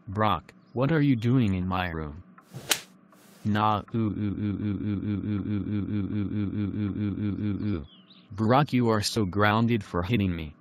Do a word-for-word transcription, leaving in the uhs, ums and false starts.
Brock, what are you doing in my room? Nah, ooh, ooh, ooh, ooh, ooh, ooh, ooh, ooh, ooh, ooh, ooh, ooh, ooh, ooh, ooh, ooh. Brock, you are so grounded for hitting me.